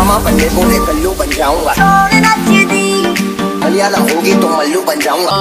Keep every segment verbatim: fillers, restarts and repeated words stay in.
मामा बनने बोले कल्लू बन जाऊंगा, मलयालम होगी तो मल्लू बन जाऊंगा।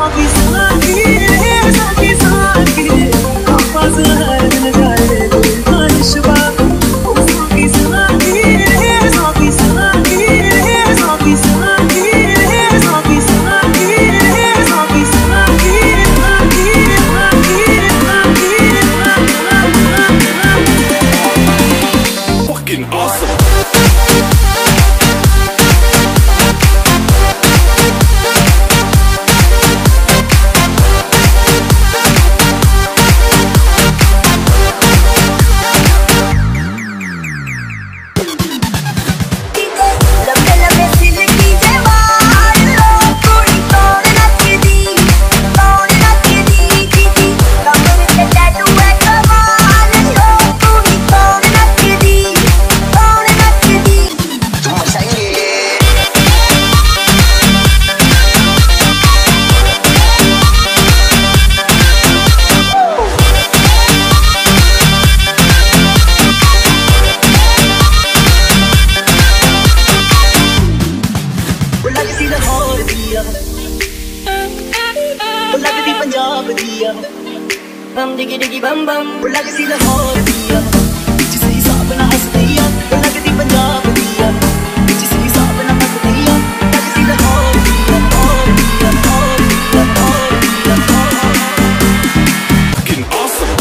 लगदी पंजाब दिया बम डिगी डिगी बम बम, लगदी लाहौर दिया जिस हिसाब ना हंसदी आ, लगदी पंजाब दिया जिस हिसाब ना हंसदी आ, लगदी लाहौर दिया और दिया और दिया और दिया fucking awesome।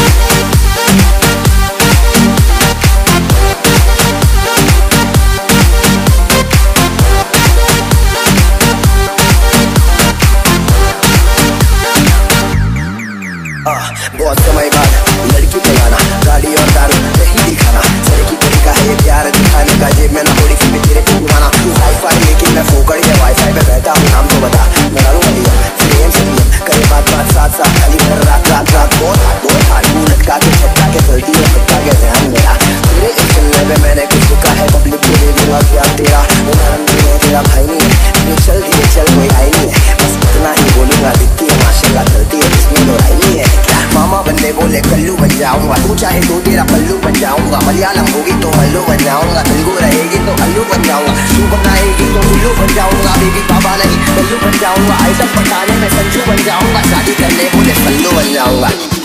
बहुत समय बाद लड़की पे गाना, गाड़ी और दारू नहीं दिखाना, सर की तरीका है ये प्यार दिखाने का, जेब में ना थोड़ी सी तेरे को घुमाना। तू हाई फाई लेकिन मैं फोकड़ या वाईफाई पे बैठा हूँ, नाम तो बता मेरा रूम लिया सेम सेम करे बात बात साथ साथ खाली भर रात रात रात बहुत हाथ बहुत हाथ तू लटका के छटका के चलती है फटका के ध्यान मेरा तेरे इस चलने पे मैंने कुछ लिखा है, पब्लिक को दे दूंगा क्या तेरा उदाहरण भी है, तेरा भाई नहीं है, चल धीरे चल कोई आई नहीं है, बस इतना ही बोलूंगा, दिखती है माशाल्लाह चलती है इसमें दोहराई नहीं है। मामा बनने बोले कल्लू बन जाऊंगा, तू चाहे तो तेरा पल्लू बन जाऊंगा, मलयालम होगी तो मल्लू बन जाऊंगा, तेलुगु रहेगी तो अल्लू बन जाऊंगा, तू बनाएगी तो उल्लू बन जाऊंगा, बेबी बाबा नहीं कल्लू बन जाऊंगा, आइटम पकाने में संजू बन जाऊंगा, शादी करने बोले सल्लू बन जाऊंगा।